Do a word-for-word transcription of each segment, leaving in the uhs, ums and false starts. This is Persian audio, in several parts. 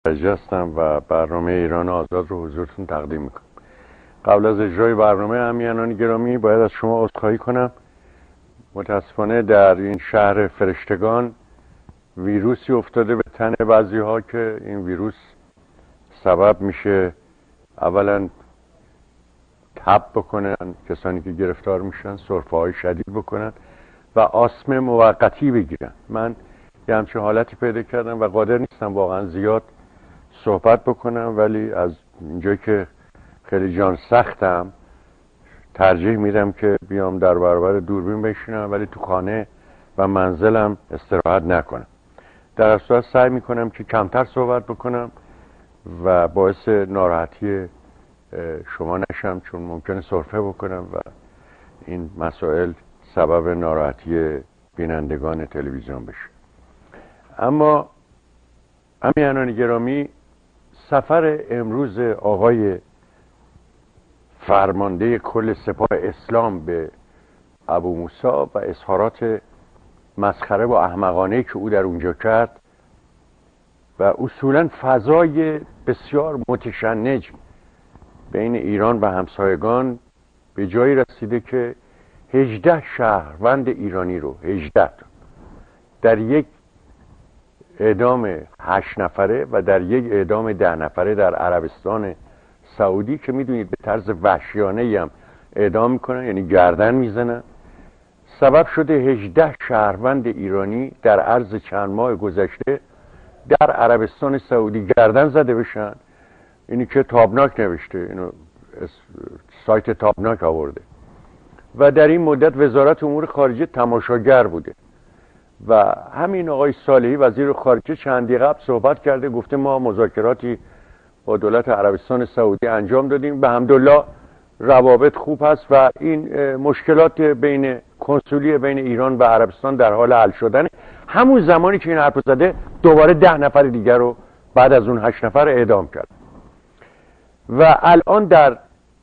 هستم و برنامه ایران آزاد رو حضورتون تقدیم میکنم. قبل از اجرای برنامه همیهنان گرامی باید از شما عذرخواهی کنم. متاسفانه در این شهر فرشتگان ویروسی افتاده به تن بعضی ها که این ویروس سبب میشه اولا تب بکنن، کسانی که گرفتار میشن سرفه های شدید بکنن و آسم موقتی بگیرن. من یه همچه حالتی پیدا کردم و قادر نیستم واقعا زیاد صحبت بکنم، ولی از اینجایی که خیلی جان سختم ترجیح میدم که بیام در برابر دوربین بشینم ولی تو خانه و منزلم استراحت نکنم. در اصل صورت سعی میکنم که کمتر صحبت بکنم و باعث ناراحتی شما نشم، چون ممکنه سرفه بکنم و این مسائل سبب ناراحتی بینندگان تلویزیون بشه. اما همیهنان گرامی، سفر امروز آقای فرمانده کل سپاه اسلام به ابو موسی و اظهارات مسخره و احمقانه‌ای که او در اونجا کرد و اصولا فضای بسیار متشنج بین ایران و همسایگان به جایی رسیده که هجده شهروند ایرانی رو هجده در یک اعدام هشت نفره و در یک اعدام ده نفره در عربستان سعودی که میدونید به طرز وحشیانه‌ای هم اعدام میکنن، یعنی گردن میزنن، سبب شده هجده شهروند ایرانی در عرض چند ماه گذشته در عربستان سعودی گردن زده بشن. اینی که تابناک نوشته، اینو سایت تابناک آورده و در این مدت وزارت امور خارجه تماشاگر بوده و همین آقای صالحی وزیر خارجه چندی قبل صحبت کرده، گفته ما مذاکراتی با دولت عربستان سعودی انجام دادیم، به حمدالله روابط خوب هست و این مشکلات بین کنسولی بین ایران و عربستان در حال حل شدن. همون زمانی که این حرف زده دوباره ده نفر دیگر رو بعد از اون هشت نفر اعدام کرد و الان در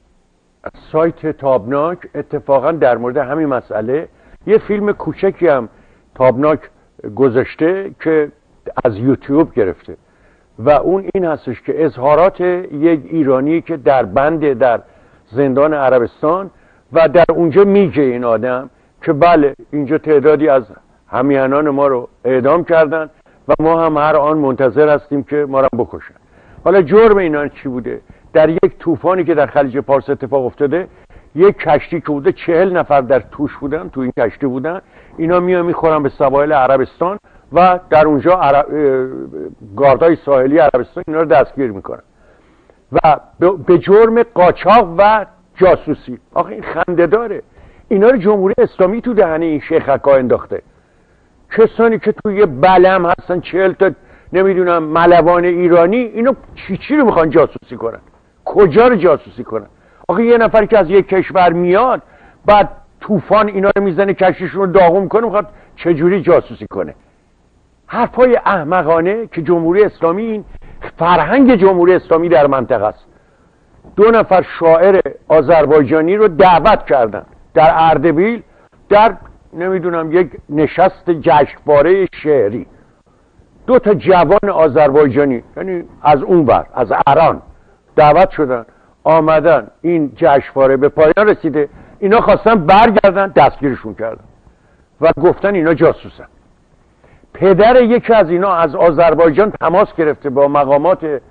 سایت تابناک اتفاقا در مورد همین مسئله یه فیلم کوچکی هم تابناک گذاشته که از یوتیوب گرفته و اون این هستش که اظهارات یک ایرانی که در بند در زندان عربستان و در اونجا میگه این آدم که بله اینجا تعدادی از همیهنان ما رو اعدام کردن و ما هم هر آن منتظر هستیم که ما رو بکشن. حالا جرم اینا چی بوده؟ در یک طوفانی که در خلیج پارس اتفاق افتاده، یک کشتی که بوده چهل نفر در توش بودن، تو این کشتی بودن، اینا میان میخورن به سواحل عربستان و در اونجا عرب... گاردای ساحلی عربستان اینا رو دستگیر میکنن و به جرم قاچاق و جاسوسی. آخه این خنده داره. اینا رو جمهوری اسلامی تو دهنه این شیخکا انداخته. کسانی که توی بلم هستن چهل تا نمیدونم ملوان ایرانی، اینو چی چی رو میخوان جاسوسی کنن؟ کجا رو جاسوسی کنن؟ آخه یه نفر که از یک کشور میاد بعد طوفان اینا رو میزنه کشتیشون رو داغون کنه، میخواد چجوری جاسوسی کنه؟ حرفای احمقانه که جمهوری اسلامی، این فرهنگ جمهوری اسلامی در منطقه است. دو نفر شاعر آذربایجانی رو دعوت کردن در اردبیل در نمیدونم یک نشست جشنواره شعری. دو تا جوان آذربایجانی، یعنی از اون ور از ایران دعوت شدن، آمدن، این جشنواره به پایان رسیده، اینا خواستن برگردن، دستگیرشون کردن و گفتن اینا جاسوسن. پدر یکی از اینا از آذربایجان تماس گرفته با مقامات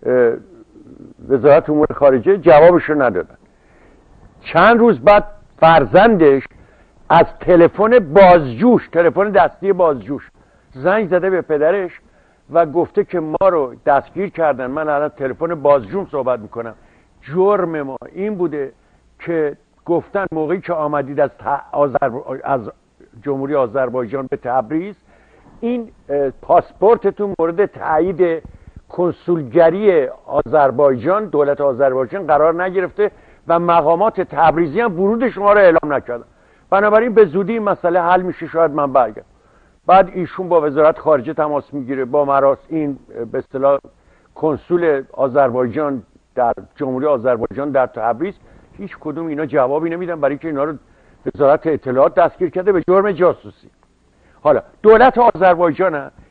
وزارت امور خارجه، جوابشو ندادن. چند روز بعد فرزندش از تلفن بازجوش، تلفن دستی بازجوش، زنگ زده به پدرش و گفته که ما رو دستگیر کردن، من الان تلفن بازجوم صحبت میکنم، جرم ما این بوده که گفتن موقعی که آمدید از, آذر... از جمهوری آذربایجان به تبریز، این پاسپورتتون مورد تایید کنسولگری آذربایجان، دولت آذربایجان قرار نگرفته و مقامات تبریزی هم ورود شما رو اعلام نکردن، بنابراین به زودی این مسئله حل میشه، شاید من برگردم. بعد ایشون با وزارت خارجه تماس میگیره، با مراس این به اصطلاح کنسول آذربایجان در جمهوری آذربایجان در تبریز، هیچ کدوم اینا جوابی نمیدن، برای اینکه اینا رو وزارت اطلاعات دستگیر کرده به جرم جاسوسی. حالا دولت آذربایجان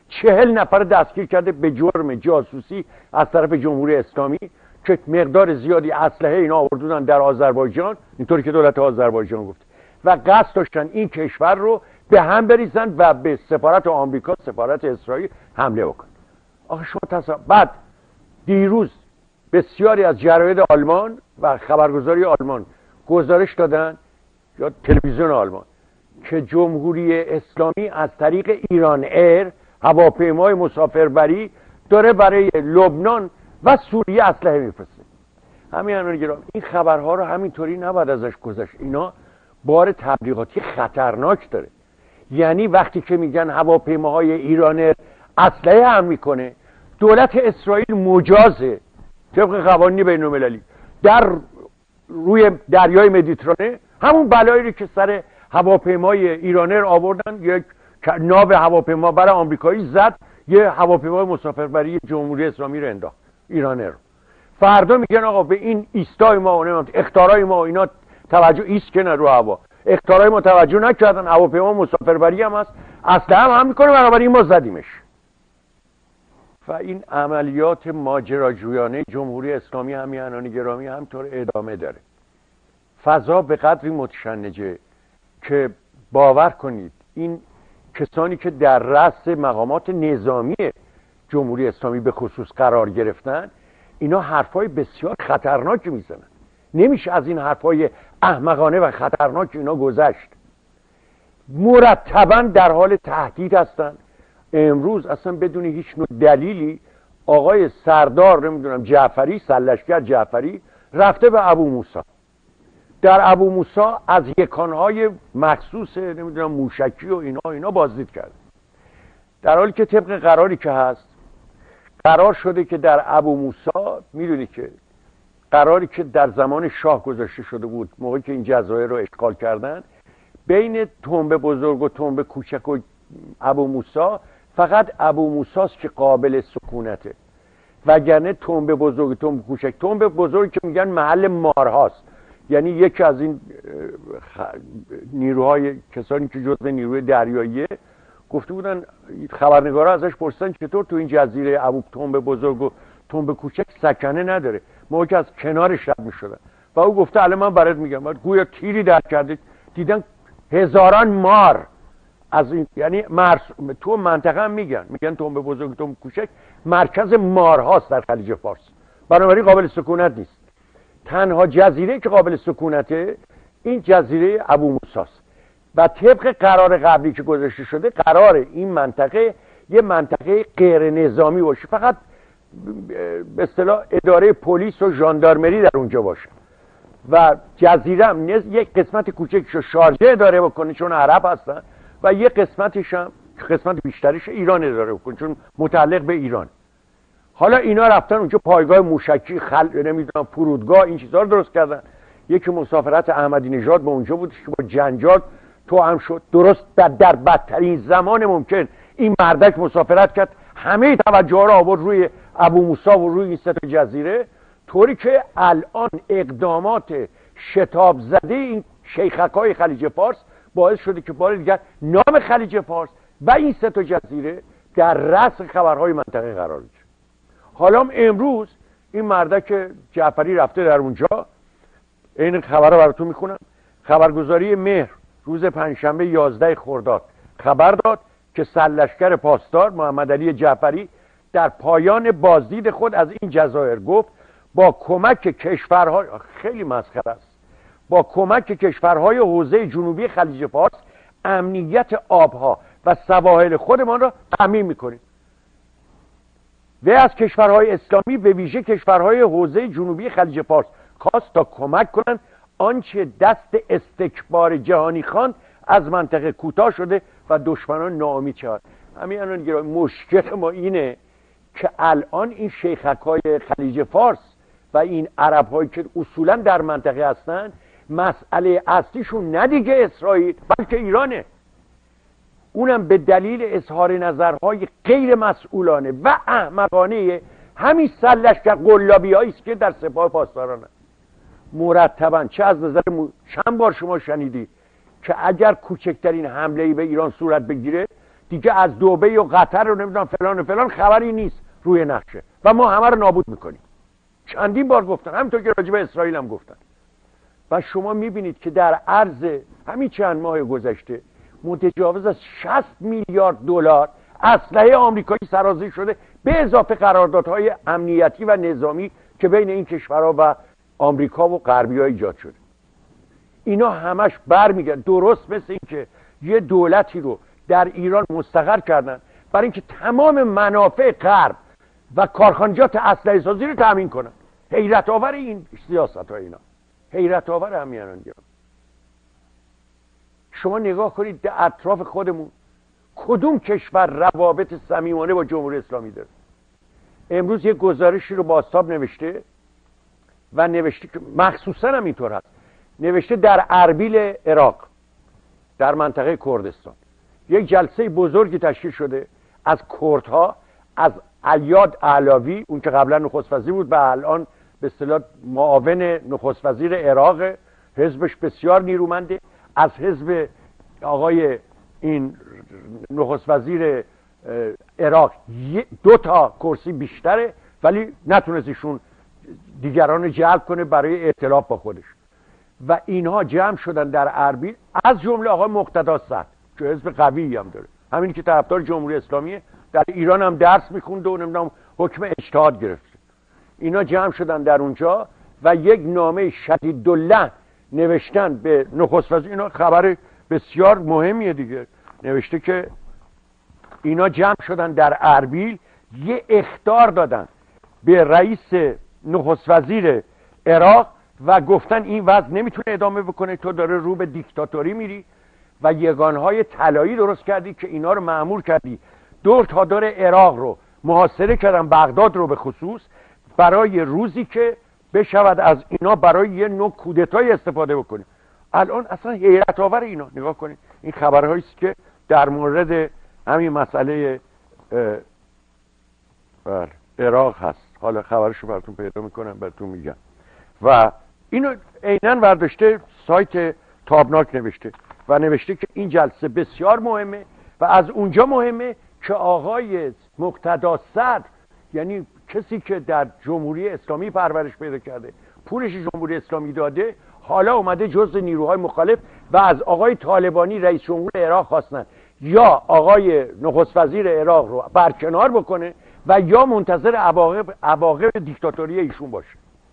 چهل نفر دستگیر کرده به جرم جاسوسی از طرف جمهوری اسلامی که مقدار زیادی اسلحه اینا آوردن در آذربایجان، اینطوری که دولت آذربایجان گفت، و قصد داشتن این کشور رو به هم بریزن و به سفارت آمریکا، سفارت اسرائیل حمله بکنن. آخه شما تصور. بعد دیروز بسیاری از جراید آلمان و خبرگزاری آلمان گزارش دادن، یا تلویزیون آلمان، که جمهوری اسلامی از طریق ایران ایر هواپیمای مسافربری داره برای لبنان و سوریه اسلحه میفرسته. همین الان گرامی این خبرها رو همینطوری نباید ازش گذشت. اینا بار تبلیغاتی خطرناک داره. یعنی وقتی که میگن هواپیماهای ایران اسلحه هم میکنه، دولت اسرائیل مجازه طبق قوانین بین‌المللی در روی دریای مدیترانه همون بلایی رو که سر هواپیمای ایرانر آوردن، یک ناو هواپیما برای آمریکایی زد، یه هواپیمای مسافربری جمهوری اسلامی رو انداخت، ایرانر. فردا میگن آقا به این ایستای ما و اختارای ما و اینا توجه ایست کنه رو هوا، اختارای ما توجه نکردن، هواپیما مسافربری هم هست، اصلا هم هم میکنه، بنابراین ما زدیمش. و این عملیات ماجراجویانه جمهوری اسلامی همیهنان گرامی همطور ادامه داره. فضا به قدری متشنجه که باور کنید این کسانی که در رأس مقامات نظامی جمهوری اسلامی به خصوص قرار گرفتن، اینا حرفای بسیار خطرناکی میزنن. نمیشه از این حرفای احمقانه و خطرناک اینا گذشت. مرتبا در حال تهدید هستن. امروز اصلا بدون هیچ نوع دلیلی آقای سردار نمیدونم جعفری، سرلشکر جعفری، رفته به ابو موسی. در ابو موسی از یکانهای مخصوص نمیدونم موشکی و اینا اینا بازدید کرد. در حالی که طبق قراری که هست قرار شده که در ابو موسی، میدونی که قراری که در زمان شاه گذاشته شده بود موقعی که این جزایر رو اشغال کردن، بین تنبه بزرگ و تنبه کوچک و ابو موسی فقط ابو موسی است که قابل سکونته، وگرنه تنبه بزرگ تنبه کوچک، تنبه بزرگ که میگن محل مارهاست، یعنی یکی از این نیروهای کسانی که جزو نیروی دریاییه گفته بودن، خبرنگارا ازش پرسیدن چطور تو این جزیره ابو تنبه بزرگ و تنبه کوچک سکنه نداره، موقعی که از کنارش رد میشدن و او گفته الان من برات میگم، گویا تیری در کرده، دیدن هزاران مار از این، یعنی مرس... تو منطقه هم میگن میگن تنبه بزرگ تنبه کوچک مرکز مارهاست در خلیج فارس، بنابراین قابل سکونت نیست. تنها جزیره که قابل سکونته این جزیره ابو موسی است و طبق قرار قبلی که گذاشته شده قرار این منطقه یه منطقه غیر نظامی باشه، فقط به اصطلاح اداره پلیس و ژاندارمری در اونجا باشه و جزیره هم یک قسمت کوچکشو شارجه اداره بکنه چون عرب هستن و یک قسمتش هم قسمت بیشترش ایران اداره بکنه چون متعلق به ایران. حالا اینا رفتن اونجا پایگاه موشکی، خل نمیدونم فرودگاه، این چیزا رو درست کردن. یکی مسافرت احمدی نژاد به اونجا بود که با جنجال تو هم شد، درست در, در بدترین زمان ممکن این مردک مسافرت کرد، همه توجه ها رو آورد روی ابو موسی و روی این سه تا جزیره، طوری که الان اقدامات شتاب زده این شیخکای خلیج فارس باعث شده که بار دیگر نام خلیج فارس و این سه تا جزیره در رأس خبرهای منطقه قرار بگیره. حالا امروز این مردک جعفری رفته در اونجا، این خبر رو براتون میخونم. خبرگزاری مهر روز پنجشنبه یازده خرداد خبر داد که سرلشکر پاسدار محمد علی جعفری در پایان بازدید خود از این جزایر گفت با کمک کشورهای، خیلی مسخره است، با کمک کشورهای حوزه جنوبی خلیج فارس امنیت آبها و سواحل خودمان را تامین میکنیم و از کشورهای اسلامی به ویژه کشورهای حوزه جنوبی خلیج فارس خواست تا کمک کنند آنچه دست استکبار جهانی خواند از منطقه کوتاه شده و دشمنان ناامید شود. همین الان گرامی مشکل ما اینه که الان این شیخکای خلیج فارس و این عرب‌هایی که اصولا در منطقه هستن مسئله اصلیشون نه دیگه اسرائیل بلکه ایرانه، اونم به دلیل اظهار نظرهای غیر مسئولانه و احمقانه همین سرلشکر قلابی‌هایی است که در سپاه پاسداران هست. مرتبا چه از نظر م... چند بار شما شنیدی که اگر کوچکترین حمله‌ای به ایران صورت بگیره دیگه از دبی و قطر و نمیدونم فلان و فلان خبری نیست روی نقشه و ما همه رو نابود میکنیم. چندین بار گفتن، همینطور که راجع به اسرائیل هم گفتن. و شما میبینید که در عرض همین چند ماه گذشته متجاوز از شصت میلیارد دلار اسلحه آمریکایی سرازیر شده، به اضافه قراردادهای امنیتی و نظامی که بین این کشورها و آمریکا و غربی‌ها ایجاد شده. اینا همش برمیگرده، درست مثل این که یه دولتی رو در ایران مستقر کردن برای اینکه تمام منافع غرب و کارخانجات اسلحه سازی رو تامین کنن. حیرت آور این سیاست ها، اینا حیرت آور همیانان گرام. شما نگاه کنید در اطراف خودمون کدوم کشور روابط صمیمانه با جمهوری اسلامی داره. امروز یه گزارشی رو بازتاب نوشته و نوشته که مخصوصا هم اینطور هست، نوشته در اربیل عراق در منطقه کردستان یک جلسه بزرگی تشکیل شده از کردها، از ایاد علاوی، اون که قبلا نخست وزیر بود و الان به اصطلاح معاون نخست وزیر عراق، حزبش بسیار نیرومنده، از حزب آقای این نخست وزیر عراق دو تا کرسی بیشتره ولی نتونست ایشون دیگران جلب کنه برای ائتلاف با خودش. و اینها جمع شدن در اربیل، از جمله آقای مقتدا صدر که حزب قوی هم داره، همین که طرفدار جمهوری اسلامیه، در ایران هم درس میخونده و نمیدونم حکم اجتهاد گرفته. اینا جمع شدن در اونجا و یک نامه شدیدالله نوشتن به نخست وزیر. اینا خبر بسیار مهمیه دیگه. نوشته که اینا جمع شدن در اربیل، یه اخطار دادن به رئیس نخست وزیر عراق و گفتن این وضع نمیتونه ادامه بکنه، تو داره رو به دیکتاتوری میری و یگانهای طلایی درست کردی که اینا رو مأمور کردی دور تا دور عراق رو محاصره کردن، بغداد رو به خصوص، برای روزی که بشود از اینا برای یه نوع کودتای استفاده بکنیم. الان اصلا حیرت آور اینا. نگاه کنید این خبرهایی است که در مورد همین مسئله عراق هست. حالا خبرشو براتون پیدا میکنم براتون میگم. و اینو عیناً برداشته سایت تابناک نوشته و نوشته که این جلسه بسیار مهمه و از اونجا مهمه که آقای مقتدا صدر، یعنی کسی که در جمهوری اسلامی پرورش پیدا کرده، پولش جمهوری اسلامی داده، حالا اومده جزء نیروهای مخالف و از آقای طالبانی رئیس جمهور عراق خواستن یا آقای نخست وزیر عراق رو برکنار بکنه و یا منتظر عواقب عواقب دیکتاتوری ایشون باشه.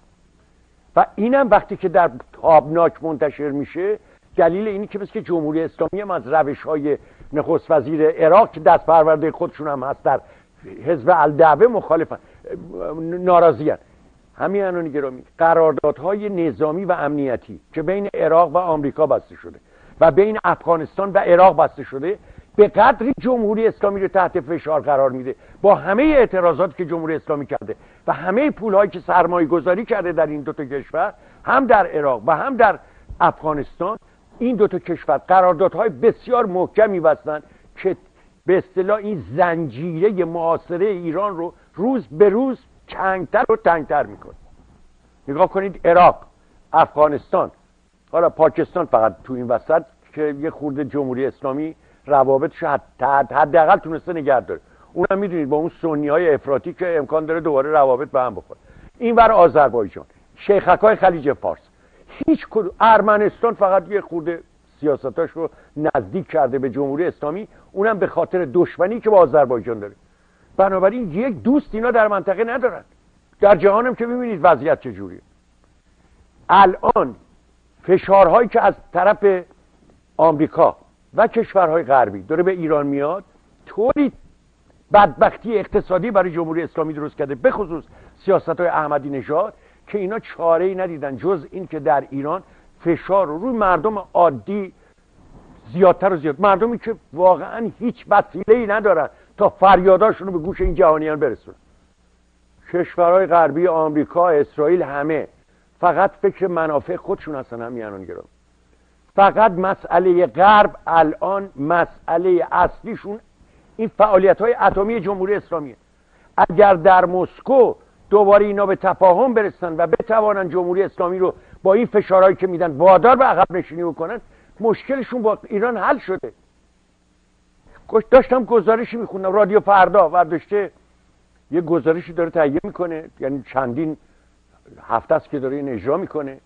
و اینم وقتی که در تابناک منتشر میشه دلیل اینی که مثل که جمهوری اسلامی هم از روش‌های نخست وزیر عراق که دست پرورده خودشون هم هست در حزب الدعوه مخالفن، ناراضیان. همین الان گرامی قراردادهای نظامی و امنیتی که بین عراق و آمریکا بسته شده و بین افغانستان و عراق بسته شده به قدری جمهوری اسلامی رو تحت فشار قرار میده با همه اعتراضاتی که جمهوری اسلامی کرده و همه پولهایی که سرمایه گذاری کرده در این دو تا کشور، هم در عراق و هم در افغانستان. این دو تا کشور قراردادهای بسیار محکمی بستن که به اصطلاح این زنجیره معاصره ایران رو روز به روز تنگتر و تنگتر میکنه. نگاه کنید عراق، افغانستان، حالا پاکستان فقط تو این وسط که یه خورده جمهوری اسلامی روابطش حداقل تونسته نگه داره. اونم میدونید با اون سنی‌های افراطی که امکان داره دوباره روابط به هم بخوره. اینور آذربایجان، شیخک‌های خلیج فارس، هیچ کدوم، ارمنستان فقط یه خورده سیاستاش رو نزدیک کرده به جمهوری اسلامی، اونم به خاطر دشمنی که با آذربایجان داره. بنابراین یک دوست اینا در منطقه ندارن. در جهانم که می‌بینید وضعیت چجوریه. الان فشارهایی که از طرف آمریکا و کشورهای غربی داره به ایران میاد طوری بدبختی اقتصادی برای جمهوری اسلامی درست کرده، به خصوص سیاست‌های احمدی نژاد، که اینا چاره‌ای ندیدن جز این که در ایران فشار رو روی مردم عادی زیادتر و زیاد، مردمی که واقعا هیچ وسیله‌ای ندارن تا فریاداشون رو به گوش این جهانیان برسونن. کشورهای غربی، آمریکا، اسرائیل، همه فقط فکر منافع خودشون هستن. همیانان گرام، فقط مسئله غرب الان مسئله اصلیشون این فعالیت‌های اتمی جمهوری اسلامیه. اگر در مسکو دوباره اینا به تفاهم برسن و بتوانن جمهوری اسلامی رو با این فشارهایی که میدن وادار به عقب نشینی بکنن، مشکلشون با ایران حل شده. داشتم گزارشی میخوندم، رادیو فردا ورداشته یه گزارشی داره تهیه میکنه، یعنی چندین هفته است که داره این اجرا میکنه.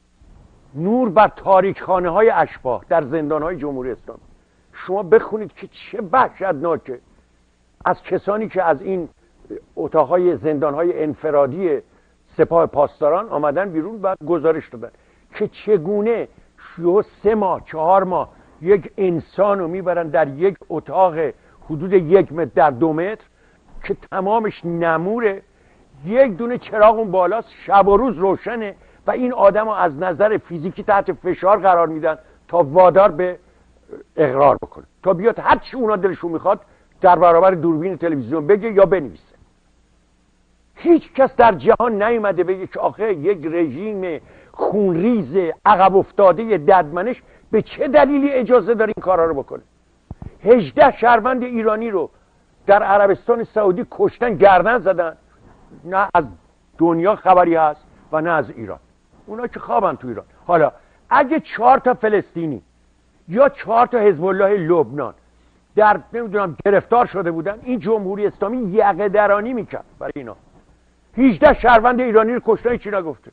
نور بر تاریکخانه های اشباح در زندان های جمهوری اسلامی. شما بخونید که چه وحشتناکه، از کسانی که از این اتاقهای زندان های انفرادی سپاه پاسداران آمدن بیرون و گزارش دادن که چگونه شو سه ماه چهار ماه یک انسان رو میبرن در یک اتاق حدود یک متر در دو متر که تمامش نموره، یک دونه چراغ اون بالاست، شب و روز روشنه و این آدم رو از نظر فیزیکی تحت فشار قرار میدن تا وادار به اقرار بکنه، تا بیاد هر چی اونا دلشون میخواد در برابر دوربین تلویزیون بگه یا بنویسه. هیچ کس در جهان نیومده بگه که آخه یک رژیم خونریز عقب افتاده ددمنش به چه دلیلی اجازه داره این کارا رو بکنه. هجده شهروند ایرانی رو در عربستان سعودی کشتن، گردن زدن، نه از دنیا خبری هست و نه از ایران. اونا که خوابن تو ایران. حالا اگه چهار تا فلسطینی یا چهار تا حزب الله لبنان در نمیدونم گرفتار شده بودن، این جمهوری اسلامی یقه درانی میکرد برای اینا. هجده شهروند ایرانی رو کشتن، چی نگفته.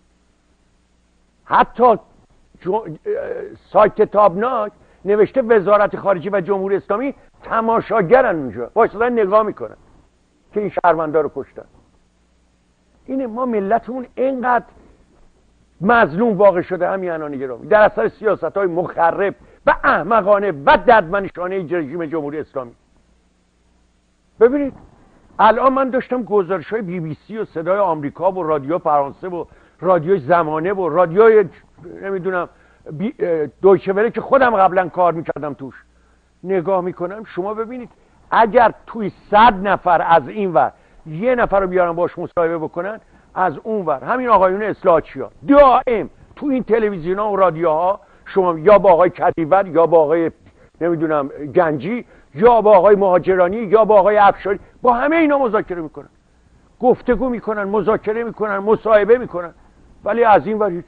حتی جو... سایت تابناک نوشته وزارت خارجه و جمهوری اسلامی تماشاگرن اونجا، وایسادن نگاه میکنن که این شهروندا رو کشتن. اینه ما ملتمون اینقدر مظلوم واقع شده همین الان گرامی در اثر سیاست‌های مخرب و احمقانه و ددمنشانه رژیم جمهوری اسلامی. ببینید الان من داشتم گزارش‌های بی بی سی و صدای آمریکا و رادیو فرانسه و رادیو زمانه و رادیوی نمیدونم دویچه وله که خودم قبلا کار میکردم توش نگاه میکنم. شما ببینید اگر توی صد نفر از این ور یه نفر رو بیارن باش مصاحبه بکنن، از اون ور همین آقایون اصلاحچیا دائم تو این تلویزیون ها و رادیوها شما یا با آقای کدیور یا با آقای نمیدونم گنجی یا با آقای مهاجرانی یا با آقای افشاری، با همه اینا مذاکره میکنن، گفتگو میکنن، مذاکره میکنن، مصاحبه میکنن. ولی از این ور هیچ.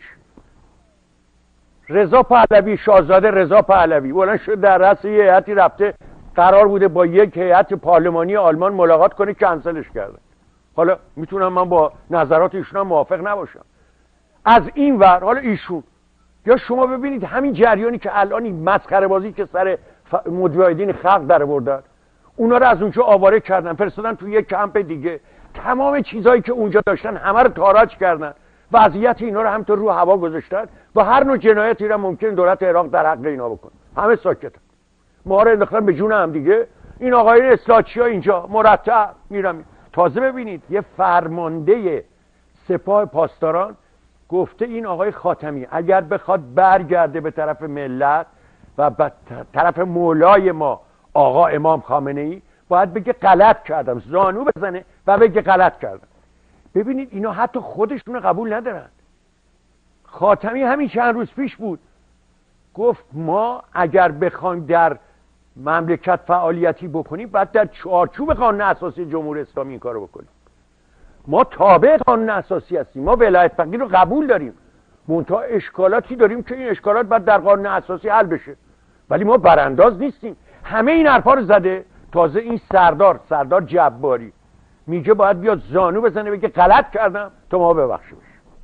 رضا پهلوی، شاهزاده رضا پهلوی بلند شد در رأس یه هیئتی رفته، قرار بوده با یک هیئت پارلمانی آلمان ملاقات کنه، کنسلش کردن. حالا میتونم من با نظرات ایشون هم موافق نباشم. از این ور حالا ایشون یا شما ببینید همین جریانی که الان این مسخره بازی که سر مجاهدین خلق در آوردن، اونا رو از اونجا آواره کردن، فرستادن تو یک کمپ دیگه، تمام چیزایی که اونجا داشتن همه رو تاراج کردن، وضعیت اینا رو همینطور رو هوا گذاشتن و هر نوع جنایتی رو ممکن دولت عراق در حق اینا بکنه. همه ساکتن، ما رو انداختن به جون هم دیگه. این آقایون اصلاحچیا اینجا مرتب میرن. تازه ببینید یه فرمانده سپاه پاسداران گفته این آقای خاتمی اگر بخواد برگرده به طرف ملت و به طرف مولای ما آقا امام خامنه ای، باید بگه غلط کردم، زانو بزنه و بگه غلط کردم. ببینید اینا حتی خودشون قبول ندارن. خاتمی همین چند روز پیش بود گفت ما اگر بخوایم در مملکت فعالیتی بکنیم باید در چارچوب قانون اساسی جمهوری اسلامی این کارو بکنیم. ما تابع قانون اساسی هستیم، ما ولایت فقیه رو قبول داریم، منتها اشکالاتی داریم که این اشکالات باید در قانون اساسی حل بشه، ولی ما برانداز نیستیم. همه این حرفا رو زده. تازه این سردار سردار جباری میگه باید بیاد زانو بزنه بگه غلط کردم تا ما ببخشیمش.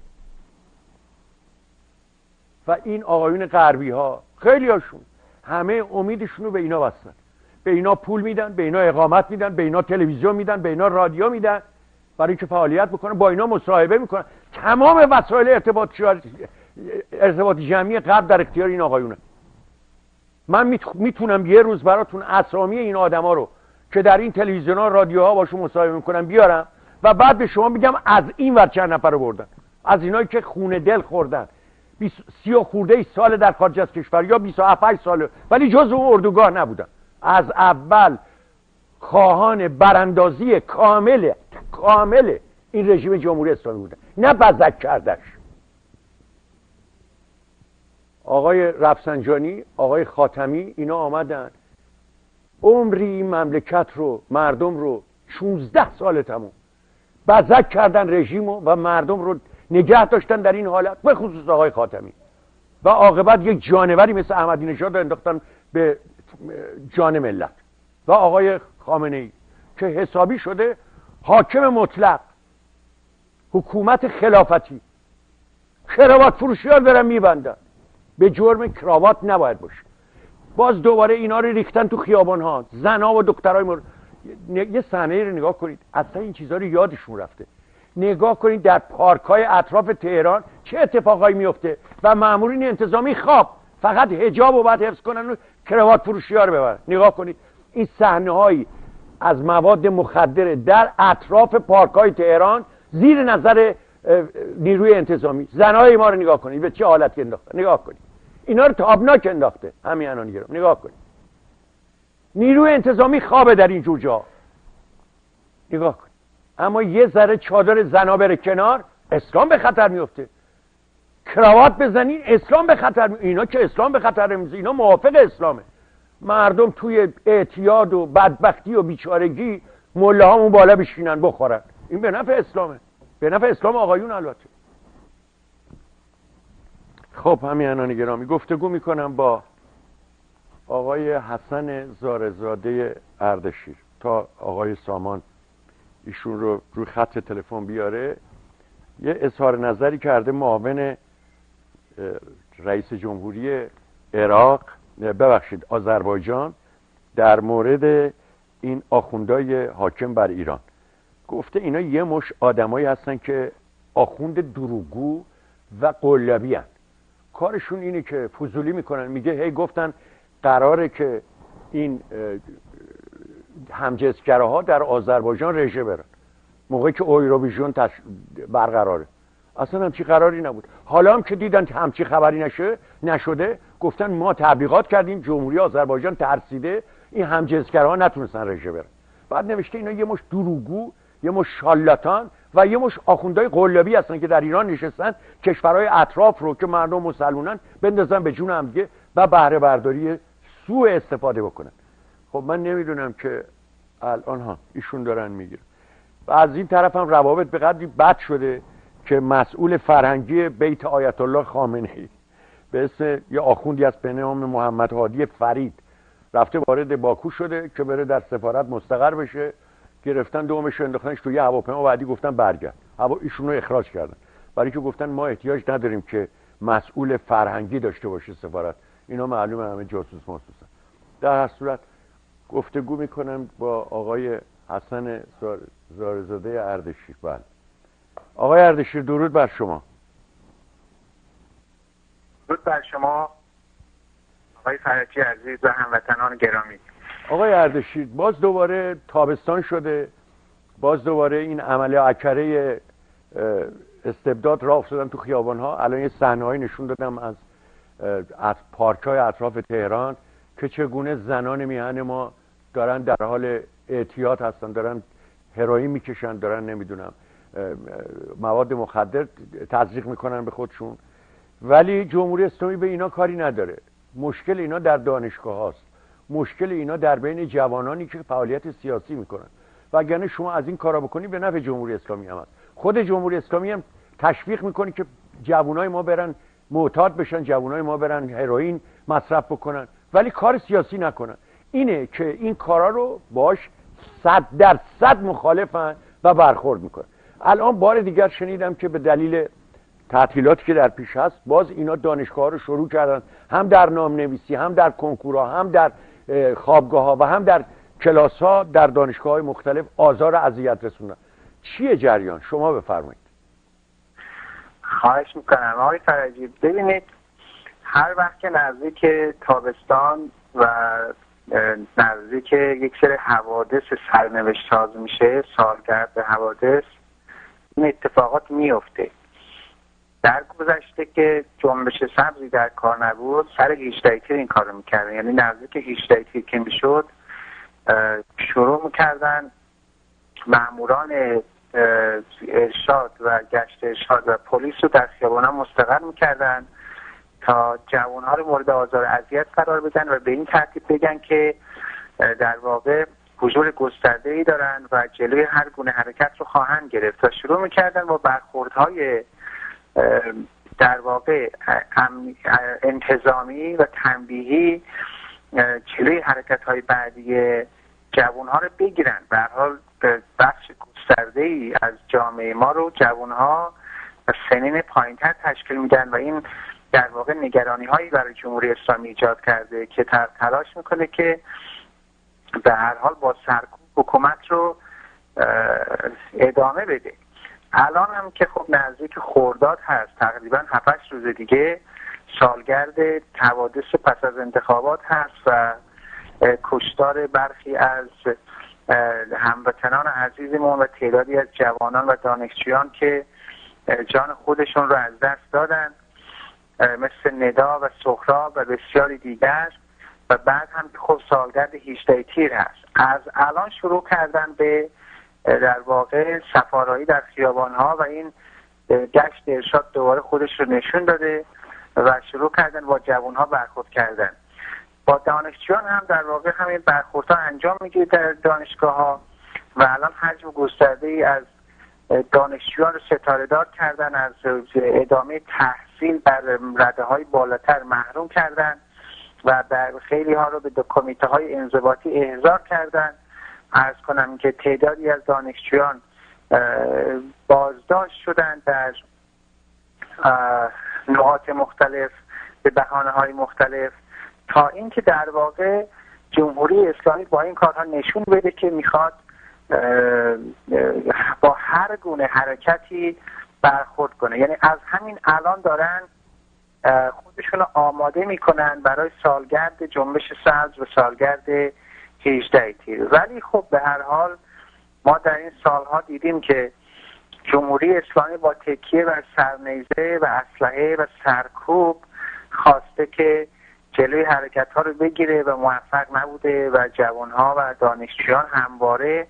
و این آقایون غربی ها خیلی هاشون همه امیدشون رو به اینا بستن، به اینا پول میدن، به اینا اقامت میدن، به اینا تلویزیون میدن، به اینا رادیو میدن برای اینکه فعالیت بکنن، با اینا مصاحبه میکنن. تمام وسایل ارتباط ارتباط جمعی غرب در اختیار این آقایونه. من میتونم یه روز براتون اسامی این آدما رو که در این تلویزیون ها رادیوها باشون مصاحبه میکنم بیارم و بعد به شما میگم از این ور چند نفر رو بردن، از اینایی که خون دل خوردن، سی و خورده سال در خارج از کشور یا بیست و هفت ساله ولی جزء اون اردوگاه نبودن، از اول خواهان براندازی کامل کامل این رژیم جمهوری اسلامی بودن، نه بزک کردش. آقای رفسنجانی، آقای خاتمی، اینا آمدن عمری مملکت رو، مردم رو شانزده سال تموم بزک کردن رژیم و مردم رو نگه داشتن در این حالت، به خصوص آقای خاتمی، و عاقبت یک جانوری مثل احمدی نژاد انداختن به جان ملت. و آقای خامنه ای که حسابی شده حاکم مطلق، حکومت خلافتی. کراوات فروشی ها دارن میبندن، به جرم کراوات نباید باشه. باز دوباره اینا رو ریختن تو خیابان ها، زنها و دخترای مر... یه صحنه رو نگاه کنید، اصلا این چیزا رو یادشون رفته. نگاه کنید در پارک های اطراف تهران چه اتفاقایی میفته و مامورین انتظامی خواب فقط حجاب رو باید حفظ کنن و کراوات فروشی ها رو ببرن. نگاه کنید این صحنه هایی از مواد مخدر در اطراف پارک های تهران زیر نظر نیروی انتظامی. زنهای ما رو نگاه کنید به چه حالتی انداخته، نگاه کنید اینا رو تابناک انداخته. همین الان گرم نگاه کنید، نیروی انتظامی خوابه در این جور جا. نگاه کنید، اما یه ذره چادر زنا بره کنار اسلام به خطر میفته. کراوات بزنین اسلام به خطر می... اینا که اسلام به خطر نمیفته، اینا موافق اسلامه. مردم توی اعتیاد و بدبختی و بیچارگی ملهامون بالا بشینن بخورن، این به نفع اسلامه، به نفع اسلام آقایون. البته خب همینان گرامی گفتگو میکنم با آقای حسن زارزاده اردشیر تا آقای سامان ایشون رو روی خط تلفن بیاره. یه اظهار نظری کرده معاون رئیس جمهوری عراق، ببخشید آذربایجان، در مورد این آخوندهای حاکم بر ایران. گفته اینا یه مش آدمایی هستن که آخوند دروغگو و قلابی هن. کارشون اینه که فضولی میکنن. میگه هی گفتن قراره که این همجنسگراها در آذربایجان رژه برن موقعی که اویروویژن تش... برقراره. اصلا همچی قراری نبود. حالا هم که دیدن همچی خبری نشه نشده گفتن ما تبلیغات کردیم جمهوری آذربایجان ترسیده این همجنسگراها نتونستن رژه برن. بعد نوشته اینا یه مش دروغگو، یه مش شالاتان و یه مش آخوندهای قلابی هستن که در ایران نشستن کشورهای اطراف رو که مردم مسلمونن بندازن به جون هم دیگه و بهره برداری سوء استفاده بکنن. خب من نمیدونم که الان ها ایشون دارن میگیرن. و از این طرف هم روابط به قدری بد شده که مسئول فرهنگی بیت آیت الله خامنه ای به اسم یه آخوندی از به نام محمد هادی فرید رفته وارد باکو شده که بره در سفارت مستقر بشه. گرفتن دومش رو انداختنش توی هواپیما، بعدی گفتن برگرد. هوا ایشون رو اخراج کردن برای که گفتن ما احتیاج نداریم که مسئول فرهنگی داشته باشه سفارت، اینا معلومه همه جاسوس محسوسن. در هر صورت گفتگو میکنم با آقای حسن زارزاده اردشیر. بله آقای اردشیر درود بر شما. درود بر شما آقای فرجی عزیز و هموطنان گرامی. آقای اردشیر باز دوباره تابستان شده، باز دوباره این عمل عکره استبداد راه افتادن تو خیابان ها. الان یه صحنه‌ای نشون دادم از از پارک های اطراف تهران که چگونه زنان میهن ما دارن در حال اعتیاد هستن، دارن هروئین میکشن، دارن نمیدونم مواد مخدر تزریق میکنن به خودشون. ولی جمهوری اسلامی به اینا کاری نداره. مشکل اینا در دانشگاه هاست، مشکل اینا در بین جوانانی که فعالیت سیاسی میکنن. وگرنه شما از این کارا بکنی به نفع جمهوری اسلامی هم هست. خود جمهوری اسلامی هم تشویق میکنی که جوانای ما برن معتاد بشن، جوانای ما برن هروئین مصرف بکنن، ولی کار سیاسی نکنن. اینه که این کارا رو باش صد در صد مخالفن و برخورد میکنن. الان بار دیگر شنیدم که به دلیل تعطیلاتی که در پیش هست باز اینا دانشگاه رو شروع کردن، هم در نام نویسی، هم در کنکورها، هم در خوابگاه ها و هم در کلاس ها در دانشگاه های مختلف آزار و اذیت رسوندن. چیه جریان؟ شما بفرمایید. خواهش میکنم آقای فرجی. ببینید هر وقت که نزدیک تابستان و نزدیک یک سری حوادث سرنوشت ساز میشه، سالگرد حوادث، این اتفاقات میفته. در گذشته که جنبش سبزی در کار نبود سر هجده تیر این کار رو میکردن، یعنی نزدیک هجده تیر که میشد شروع میکردن ماموران ارشاد و گشت ارشاد و پلیس رو در خیابانا مستقر میکردن تا جوانها رو مورد آزار اذیت قرار بدن و به این ترتیب بگن که در واقع حضور گسترده‌ای دارن و جلوی هر گونه حرکت رو خواهند گرفت. و شروع میکردن با برخوردهای در واقع انتظامی و تنبیهی جلوی حرکت‌های بعدی جوانها رو بگیرن. به هر حال بخش گسترده‌ای از جامعه ما رو جوانها سنین پایین‌تر تشکیل میدن و این در واقع نگرانی هایی برای جمهوری اسلامی ایجاد کرده که تلاش میکنه که به هر حال با سرکوب حکومت رو ادامه بده. الان هم که خب نزدیک خرداد هست، تقریبا هفت هشت روز دیگه سالگرد حوادث پس از انتخابات هست و کشتار برخی از هموطنان عزیزمون و تعدادی از جوانان و دانشجویان که جان خودشون رو از دست دادن، مثل ندا و سهراب و بسیاری دیگر. و بعد هم خب سالگرد هجده تیر هست. از الان شروع کردن به در واقع سفارایی در خیابان‌ها و این گشت ارشاد دوباره خودش رو نشون داده و شروع کردن با جوان‌ها برخورد کردن. با دانشجویان هم در واقع همین برخوردها انجام میگیره در دانشگاه‌ها و الان حجم گسترده‌ای از دانشجویان رو ستاره‌دار کردن، از ادامه تحصیل بر رده‌های بالاتر محروم کردن و در خیلی ها رو به دو کمیته های انضباطی احضار کردن. عرض کنم که تعدادی از دانشجویان بازداشت شدن در نقاط مختلف به بهانه های مختلف، تا اینکه در واقع جمهوری اسلامی با این کارها نشون بده که میخواد با هر گونه حرکتی برخورد کنه. یعنی از همین الان دارن خودشون رو آماده میکنن برای سالگرد جنبش سبز و سالگرد هجده تیر. ولی خب به هر حال ما در این سالها دیدیم که جمهوری اسلامی با تکیه بر سرنیزه و اسلحه و سرکوب خواسته که جلوی حرکت ها رو بگیره و موفق نبوده و جوانها و دانشجویان همواره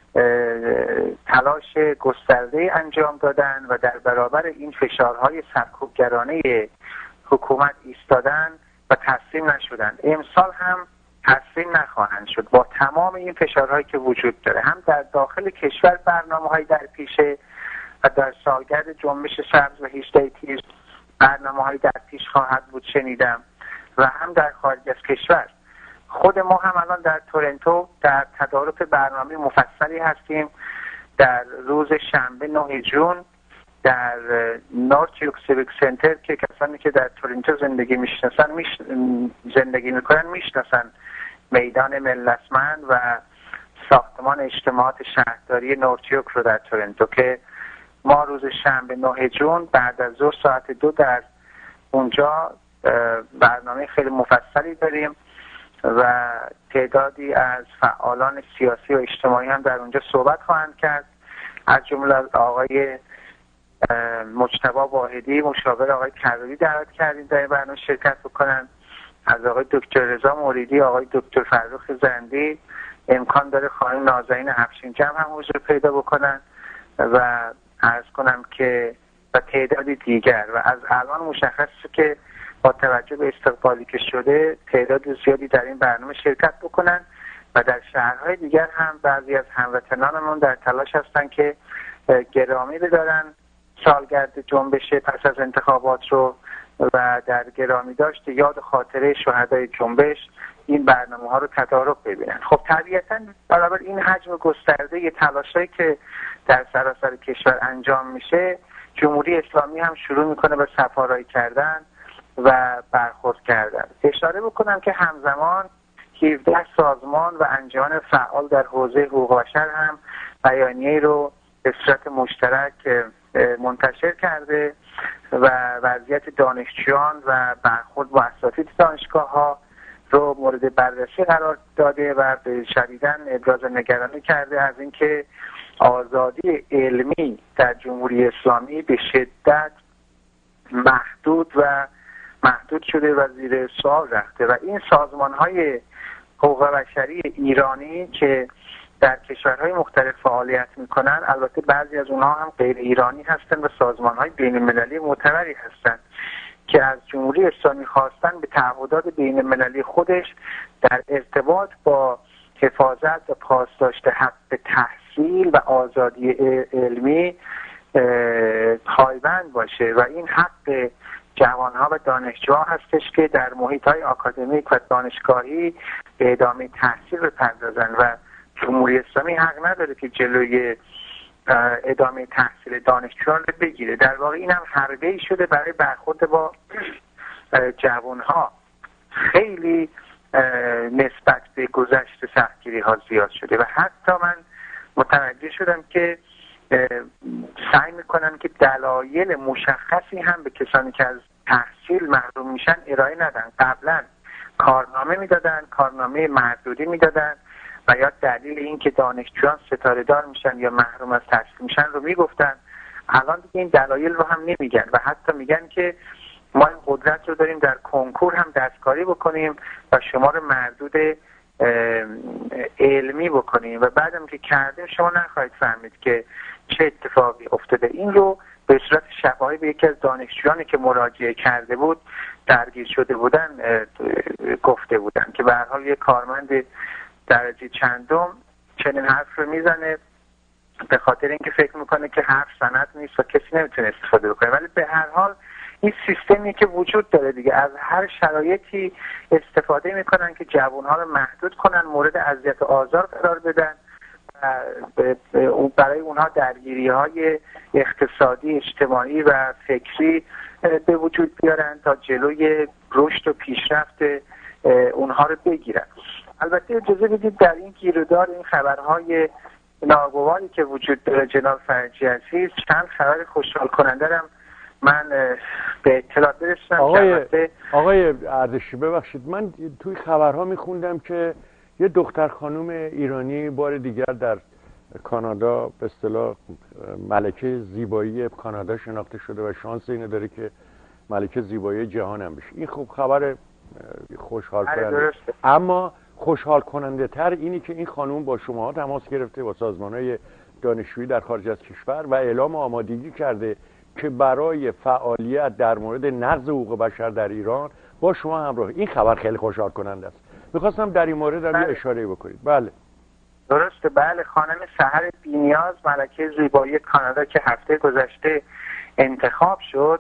تلاش گسترده انجام دادن و در برابر این فشارهای سرکوبگرانه حکومت ایستادن و تسلیم نشدن. امسال هم تسلیم نخواهند شد با تمام این فشارهایی که وجود داره. هم در داخل کشور برنامه‌های در پیشه و در سالگرد جنبش سبز و هجده تیر برنامه‌های در پیش خواهد بود شنیدم، و هم در خارج از کشور. خود ما هم الان در تورنتو در تدارک برنامه مفصلی هستیم. در روز شنبه نه ژوئن در نورتیوک سیویک سنتر که کسانی که در تورنتو زندگی میشناسن میش... زندگی میکنن میشناسن میدان ملتمند و ساختمان اجتماعات شهرداری نورتیوک رو در تورنتو، که ما روز شنبه نه ژوئن بعد از ظهر ساعت دو در اونجا برنامه خیلی مفصلی داریم و تعدادی از فعالان سیاسی و اجتماعی هم در اونجا صحبت خواهند کرد. از جمله آقای مجتبی واحدی مشاور آقای کروبی دعوت کردیم در این برنامه شرکت بکنن. از آقای دکتر رضا موریدی، آقای دکتر فرخ زندی، امکان داره خانم نازنین افشین‌جمع هم حضور پیدا بکنن و عرض کنم که و تعدادی دیگر. و از الان مشخصه که با توجه به استقبالی که شده تعداد زیادی در این برنامه شرکت بکنن و در شهرهای دیگر هم بعضی از هموطنانمون در تلاش هستن که گرامی بدارن سالگرد جنبش پس از انتخابات رو و در گرامی داشت یاد خاطره شهدای جنبش این برنامه ها رو تدارک ببینن. خب طبیعتاً برابر این حجم گسترده ی تلاشایی که در سراسر کشور انجام میشه، جمهوری اسلامی هم شروع میکنه به سفارایی کردن و برخورد کردن. اشاره بکنم که همزمان هفده سازمان و انجمن فعال در حوزه حقوق بشر هم بیانیه رو به صورت مشترک منتشر کرده و وضعیت دانشجویان و برخورد با اساتید دانشگاه ها رو مورد بررسی قرار داده و به شدیداً ابراز نگرانی کرده از اینکه آزادی علمی در جمهوری اسلامی به شدت محدود و محدود شده و زیر سوال رفته و این سازمان‌های حقوق بشری ایرانی که در کشورهای مختلف فعالیت میکنن، البته بعضی از اونها هم غیر ایرانی هستن و سازمان‌های بین‌المللی معتبری هستن که از جمهوری اسلامی خواستن به تعهدات بین‌المللی خودش در ارتباط با حفاظت و پاسداشت حق تحصیل و آزادی علمی پایبند باشه و این حق جوانها و دانشجوها هستش که در محیط‌های آکادمیک و دانشگاهی به ادامه تحصیل بپردازن و جمهوری اسلامی حق نداره که جلوی ادامه تحصیل دانشجویان رو بگیره. در واقع این هم حربه‌ای شده برای برخورد با جوانها. خیلی نسبت به گذشته سختگیری ها زیاد شده و حتی من متوجه شدم که سعی میکنن که دلایل مشخصی هم به کسانی که از تحصیل محروم میشن ارائه ندن. قبلا کارنامه میدادن، کارنامه محدودی میدادن و یا دلیل این که دانشجویان ستاره دار میشن یا محروم از تحصیل میشن رو میگفتن. الان دیگه این دلایل رو هم نمیگن و حتی میگن که ما این قدرت رو داریم در کنکور هم دستکاری بکنیم و شما رو مردود علمی بکنیم و بعدم که کردیم شما نخواهید فهمید که چه اتفاقی افتاده. این رو به صورت شفاهی به یکی از دانشجویانی که مراجعه کرده بود درگیر شده بودن گفته بودن که به هر حال یک کارمند درجه چندم چنین حرف رو میزنه به خاطر اینکه فکر میکنه که حرف سند نیست و کسی نمیتونه استفاده بکنه. ولی به هر حال این سیستمی که وجود داره دیگه، از هر شرایطی استفاده میکنن که جوانها رو محدود کنن، مورد اذیت و آزار قرار بدن و برای اونها درگیری های اقتصادی، اجتماعی و فکری به وجود بیارن تا جلوی رشد و پیشرفت اونها رو بگیرن. البته اجازه بدید در این گیرودار این خبرهای ناگواری که وجود داره جناب فرجی عزیز چند خبر خوشحال کننده هم من به اطلاع برسونم. آقای, آقای اردشی ببخشید، من توی خبرها میخوندم که یه دختر خانم ایرانی بار دیگر در کانادا به اصطلاح ملکه زیبایی کانادا شناخته شده و شانس اینو داره که ملکه زیبایی جهان هم بشه. این خوب خبر خوشحال کننده. اما خوشحال کننده تر اینی که این خانم با شما تماس گرفته، با سازمان‌های دانشجویی در خارج از کشور و اعلام آمادگی کرده که برای فعالیت در مورد نقض حقوق بشر در ایران با شما همراه. این خبر خیلی خوشحال کننده است. می‌خواستم در این مورد هم اشاره بکنید. بله درسته. بله، خانم سحر بی‌نیاز ملکه زیبایی کانادا که هفته گذشته انتخاب شد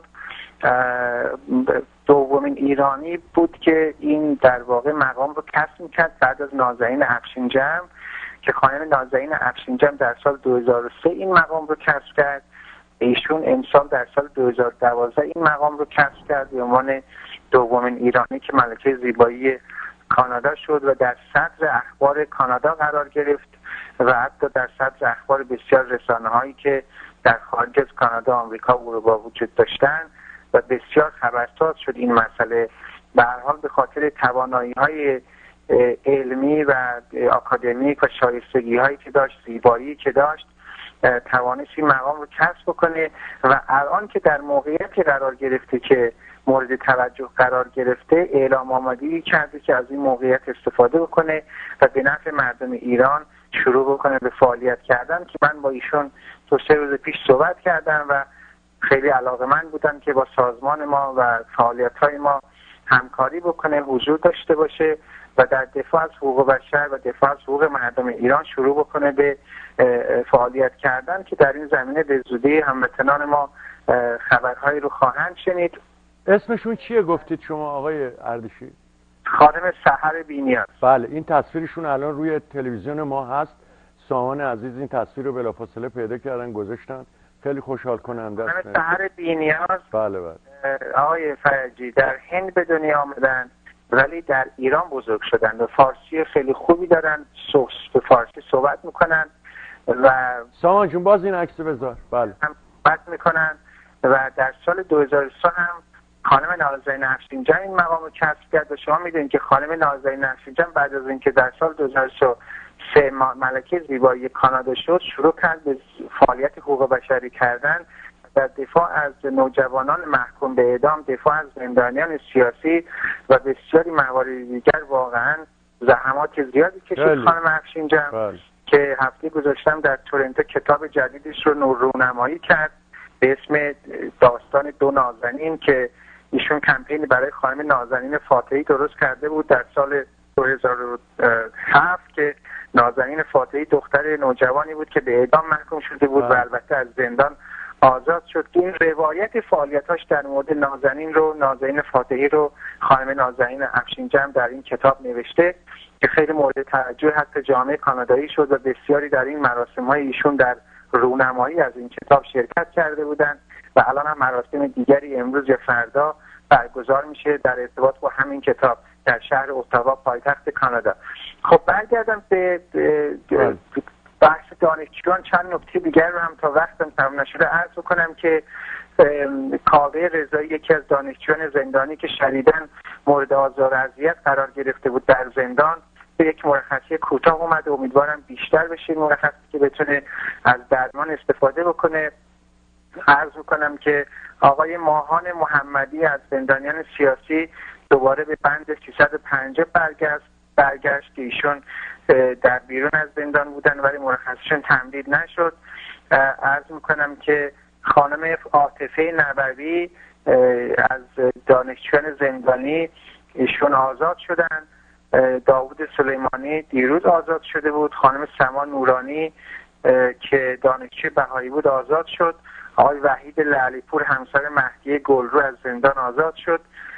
دومین ایرانی بود که این در واقع مقام رو کسب می‌کرد بعد از نازنین افشین‌جم که خانم نازنین افشین‌جم در سال دو هزار و سه این مقام رو کسب کرد. ایشون امسال در سال دو هزار و دوازده این مقام رو کسب کرد به عنوان دومین ایرانی که ملکه زیبایی کانادا شد و در صدر اخبار کانادا قرار گرفت و حتی در صدر اخبار بسیار رسانه‌هایی که در خارج از کانادا، آمریکا و اروپا وجود داشتند و بسیار خبرساز شد این مسئله. به هر حال به خاطر توانایی‌های علمی و آکادمیک و شایستگی‌هایی که داشت، زیبایی که داشت، توانست این مقام رو کسب بکنه و الان که در موقعیتی قرار گرفته که مورد توجه قرار گرفته اعلام آمادگی کرده که از این موقعیت استفاده بکنه و به نفع مردم ایران شروع بکنه به فعالیت کردن که من با ایشون دو سه روز پیش صحبت کردم و خیلی علاقه‌مند بودن که با سازمان ما و فعالیت‌های ما همکاری بکنه، حضور داشته باشه و در دفاع از حقوق بشر و دفاع از حقوق مردم ایران شروع بکنه به فعالیت کردن که در این زمینه به زودی هموطنان ما خبرهایی رو خواهند شنید. اسمشون چیه گفتید شما آقای اردشی؟ خانم سحر بی‌نیاز. بله، این تصویرشون الان روی تلویزیون ما هست. سامان عزیز این تصویر رو بلافاصله پیدا کردن گذاشتن. خیلی خوشحال کننده است. خانم سحر بی‌نیاز بله بله آقای فرجی در هند به دنیا آمدن ولی در ایران بزرگ شدن و فارسی خیلی خوبی دارن، به فارسی صحبت میکنن و سامان جون باز این عکس بذار. بله صحبت میکنن و در سال دو هزار و سه هم خانم نازنین افشین‌جم این مقام رو کسب کرد و شما میدونید که خانم نازنین افشین‌جم بعد از اینکه در سال دو هزار و سه ملکه زیبایی کانادا شد شروع کرد به فعالیت حقوق بشری کردن در دفاع از نوجوانان محکوم به اعدام، دفاع از زندانیان سیاسی و بسیاری موارد دیگر. واقعا زحمات زیادی کشید خانم افشین‌جم که هفته گذاشتم در تورنتو کتاب جدیدش رو رونمایی کرد به اسم داستان دو نازنین که ایشون کمپینی برای خانم نازنین فاتحی درست کرده بود در سال دو هزار و هفت که نازنین فاتحی دختر نوجوانی بود که به اعدام محکوم شده بود و البته از زندان آزاد شد. این روایت فعالیتاش در مورد نازنین رو، نازنین فاتحی رو خانم نازنین افشین‌جمع در این کتاب نوشته که خیلی مورد توجه حتی جامعه کانادایی شد و بسیاری در این مراسم‌های ایشون در رونمایی از این کتاب شرکت کرده بودند و الان هم مراسم دیگری امروز یا فردا برگزار میشه در ارتباط با همین کتاب در شهر اتاوا پایتخت کانادا. خب برگردم به بحث دانشجویان، چند نکته دیگر رو هم تا وقتم تمام نشده عرض کنم که کاوه رضایی یکی از دانشجویان زندانی که شدیداً مورد آزار و اذیت قرار گرفته بود در زندان به یک مرخصی کوتاه اومده، امیدوارم بیشتر بشه این مرخصی که بتونه از درمان استفاده بکنه. عرض کنم که آقای ماهان محمدی از زندانیان سیاسی دوباره به بند سیصد و پنجاه برگشت برگشت که ایشون در بیرون از زندان بودن ولی مرخصیشون تمدید نشد. عرض میکنم که خانم عاطفه نبوی از دانشجویان زندانی ایشون آزاد شدن. داوود سلیمانی دیروز آزاد شده بود. خانم سما نورانی که دانشجوی بهایی بود آزاد شد. آقای وحید لعلیپور همسر مهدی گلرو از زندان آزاد شد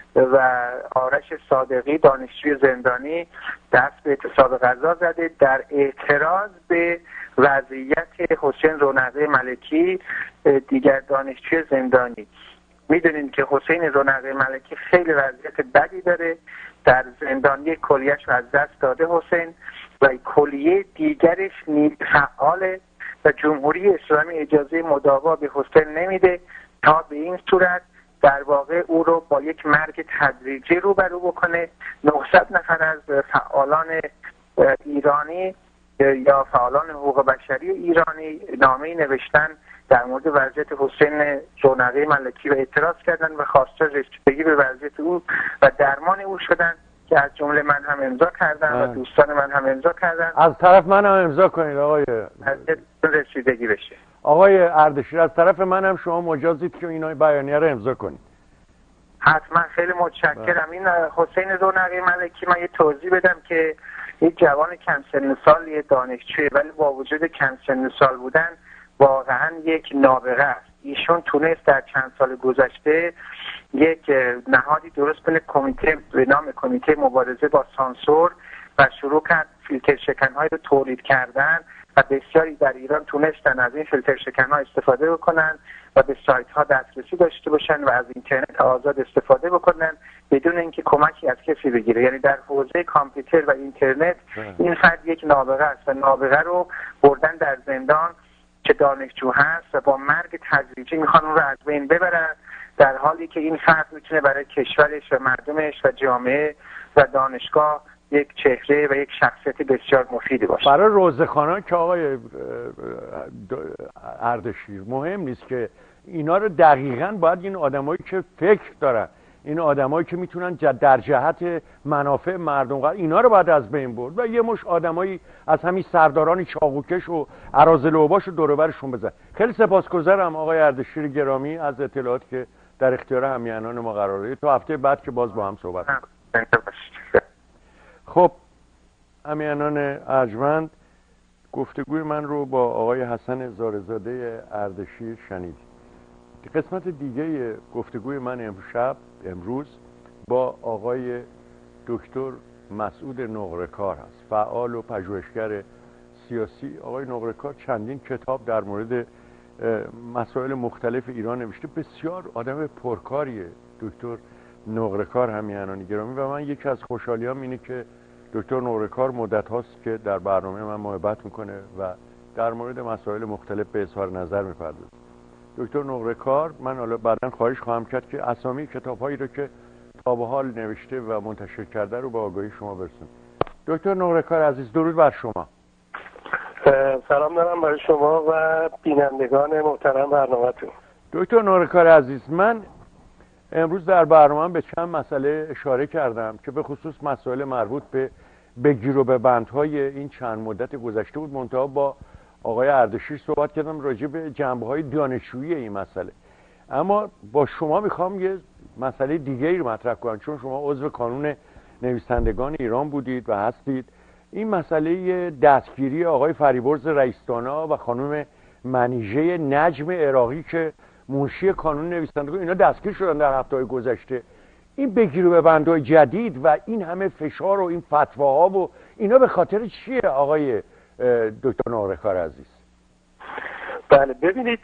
و آرش صادقی دانشجوی زندانی دست به اعتصاب غذا زده در اعتراض به وضعیت حسین رونقه ملکی دیگر دانشجوی زندانی. میدونین که حسین رونقه ملکی خیلی وضعیت بدی داره، در زندان یک کلیه‌اش رو از دست داده حسین و کلیه دیگرش نیز فعاله و جمهوری اسلامی اجازه مداوا به حسین نمیده تا به این صورت در واقع او رو با یک مرگ تدریجی روبرو بکنه. نهصد نفر از فعالان ایرانی یا فعالان حقوق بشری ایرانی نامه‌ای نوشتن در مورد وضعیت حسین رونقه ملکی و اعتراض کردن و خواستار رسیدگی به وضعیت او و درمان او شدن که از جمله من هم امضا کردم و دوستان من هم امضا کردن. از طرف من هم امضا کنید آقای رسیدگی بشه. آقای اردشیر از طرف من هم شما مجازید که اینا بیانیه رو امضا کنید. حتما، خیلی متشکرم. این حسین رونقه ملکی من یه توضیح بدم که یک جوان کم سن سال یه دانشجویه ولی با وجود کم سن سال بودن واقعا یک نابغه است. ایشون تونست در چند سال گذشته یک نهادی درست کنه کمیته به نام کمیته مبارزه با سانسور و شروع کرد فیلتر شکن‌های رو تولید کردن و بسیاری در ایران تونستن از این فیلتر شکن‌ها استفاده بکنن و به سایت‌ها دسترسی داشته باشن و از اینترنت آزاد استفاده بکنن بدون اینکه کمکی از کسی بگیره. یعنی در حوزه کامپیوتر و اینترنت این فرد یک نابغه است و نابغه رو بردن در زندان که دانشجو هست و با مرگ تدریجی میخوان اون رو از بین ببرن، در حالی که این فرد میتونه برای کشورش و مردمش و جامعه و دانشگاه یک چهره و یک شخصیت بسیار مفیدی باشه. برای روزخوانان که آقای اردشیر مهم نیست که اینا رو دقیقاً باید این آدمایی که فکر دارن، این آدمایی که میتونن در جهت منافع مردم قرار اینا رو باید از بین برد و یه مش آدمایی از همین سرداران چاقوکش و اراذل اوباش رو دور و برشون بزن. خیلی سپاسگزارم آقای اردشیر گرامی از اطلاعاتی که در اختیار همیهنان ما قرار دادید. تا هفته بعد که باز با هم صحبت می‌کنیم. خب همیهنان ارجمند، گفتگوی من رو با آقای حسن زارزاده اردشیر شنید. قسمت دیگه گفتگوی من امشب امروز با آقای دکتر مسعود نقره‌کار هست، فعال و پژوهشگر سیاسی. آقای نقره‌کار چندین کتاب در مورد مسائل مختلف ایران نوشته. بسیار آدم پرکاریه دکتر نقره‌کار همیهنان گرامی و من یکی از خوشحالیام اینه که دکتر نقره‌کار مدت هاست که در برنامه من محبت میکنه و در مورد مسائل مختلف به اظهار نظر میپردازه. دکتر نقره‌کار، من حالا بعداً خواهش خواهم کرد که اسامی کتاب‌هایی رو که تا به حال نوشته و منتشر کرده رو به آگاهی شما برسونم. دکتر نقره‌کار عزیز، درود بر شما. سلام دارم برای شما و بینندگان محترم برنامه‌تون. دکتر نقره‌کار عزیز، من امروز در برنامه به چند مسئله اشاره کردم که به خصوص مسائل مربوط به بگیر و ببندهای این چند مدت گذشته بود. منتها با آقای اردشیر صحبت کردم راجع به جنبه‌های دانشجویی این مسئله، اما با شما میخوام یه مسئله دیگه رو مطرح کنم، چون شما عضو کانون نویسندگان ایران بودید و هستید. این مسئله دستگیری آقای فریبرز رئیس‌دانا و خانم منیژه نجم عراقی که منشی کانون نویسندگان، اینا دستگیر شدن در هفته‌های گذشته. این بگیر و ببندهای جدید و این همه فشار و این فتواها و اینا به خاطر چیه آقای دکتر نقره‌کار عزیز؟ بله ببینید،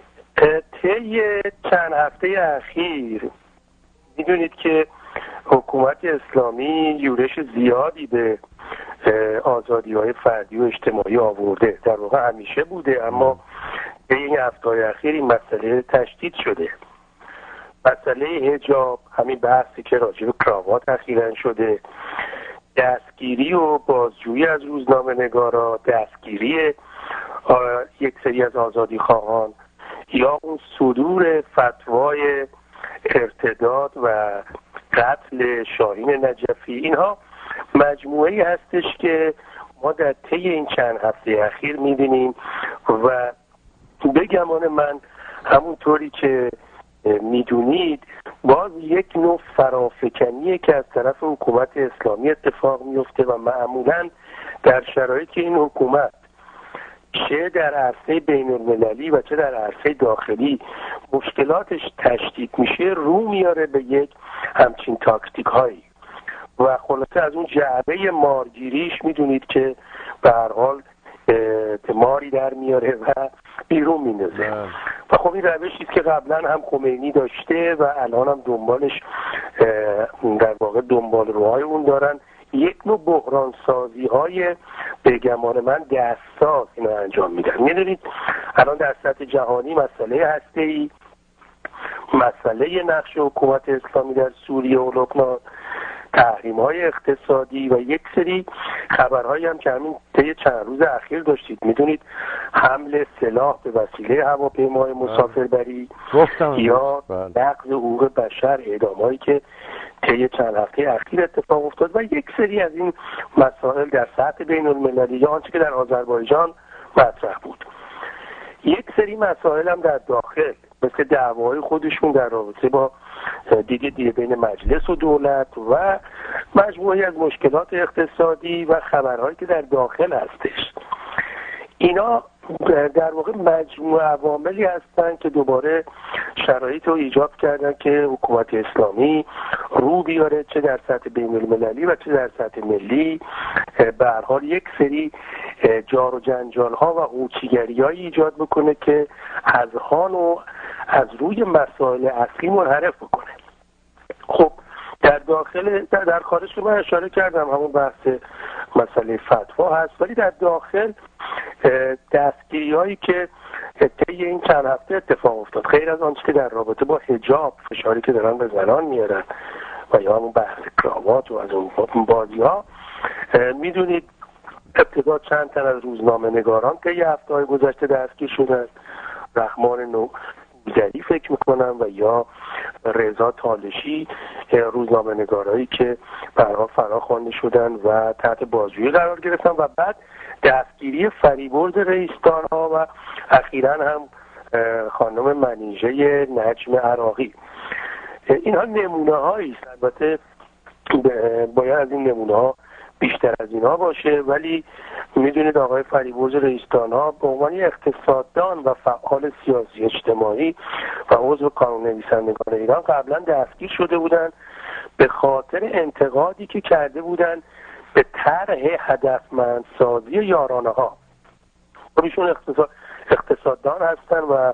طی چند هفته اخیر میدونید که حکومت اسلامی یورش زیادی به آزادی‌های فردی و اجتماعی آورده. در واقع همیشه بوده، اما طی این هفته‌های اخیر این مسئله تشدید شده. مسئله حجاب، همین بحثی که راجع به کراوات اخیراً شده، دستگیری و بازجویی از روزنامه‌نگارا، دستگیری یک سری از آزادی خواهان، یا اون صدور فتوای ارتداد و قتل شاهین نجفی، اینها مجموعه‌ای هستش که ما در طی این چند هفته اخیر می‌بینیم و به گمان من همونطوری که میدونید باز یک نوع فرافکنیه که از طرف حکومت اسلامی اتفاق میفته و معمولاً در شرایطی که این حکومت چه در عرصه بین المللی و چه در عرصه داخلی مشکلاتش تشدید میشه، رو میاره به یک همچین تاکتیک هایی و خلاصه از اون جعبه مارگیریش میدونید که به هر حال ماری در میاره و بیرون میندازه. و خب این روشی است که قبلا هم خمینی داشته و الان هم دنبالش در واقع دنبال روهای اون دارن. یک نوع بحران سازی های به گمان من دستساز اینو انجام میدن. میدونید الان در سطح جهانی مسئله هسته‌ای، مسئله نقش حکومت اسلامی در سوریه و لبنان، تحریم های اقتصادی و یک سری خبرهایی هم که همین طی چند روز اخیر داشتید. میدونید حمل سلاح به وسیله هواپیمای مسافربری یا نقض حقوق بشر، اعدام‌هایی که طی چند هفته اخیر اتفاق افتاد و یک سری از این مسائل در سطح بین المللی یا آنچه که در آذربایجان مطرح بود. یک سری مسائل هم در داخل مثل دعوای خودشون در رابطه با دیگه دیگه بین مجلس و دولت و مجموعی از مشکلات اقتصادی و خبرهایی که در داخل هستش. اینا در واقع مجموعه عواملی هستن که دوباره شرایط رو ایجاد کردن که حکومت اسلامی رو بیاره چه در سطح بین المللی و چه در سطح ملی به هر حال یک سری جار و جنجال ها و هوچیگری هایی ایجاد بکنه که اذهان و از روی مسائل اصلی منحرف بکنه. خب در داخل در, در خارج که من اشاره کردم همون بحث مسئله فتوا هست، ولی در داخل دستگیری هایی که طی این چند هفته اتفاق افتاد، خیر از آنچه که در رابطه با حجاب فشاری که دارن به زنان میارن و یا همون بحث کراوات و از اون بازی ها، میدونید ابتدا چند تن از روزنامه نگاران طی هفته های گذشته دستگیر شدن، رحمان نوزری فکر میکنم و یا رضا تالشی، روزنامه نگارایی که برها فرا خوانده شدن و تحت بازجویی قرار گرفتن و بعد دستگیری فریبرز رئیستان ها و اخیراً هم خانم منیژه نجم عراقی. اینها نمونه هایی است، البته باید از این نمونه ها بیشتر از اینها باشه، ولی میدونید آقای فریبرز رئیستان ها به عنوان اقتصاددان و فعال سیاسی اجتماعی و عضو کانون نویسندگان ایران قبلا دستگیر شده بودند به خاطر انتقادی که کرده بودند به طرح هدفمندسازی یارانه ها. ایشون اقتصاد اقتصاددان هستن و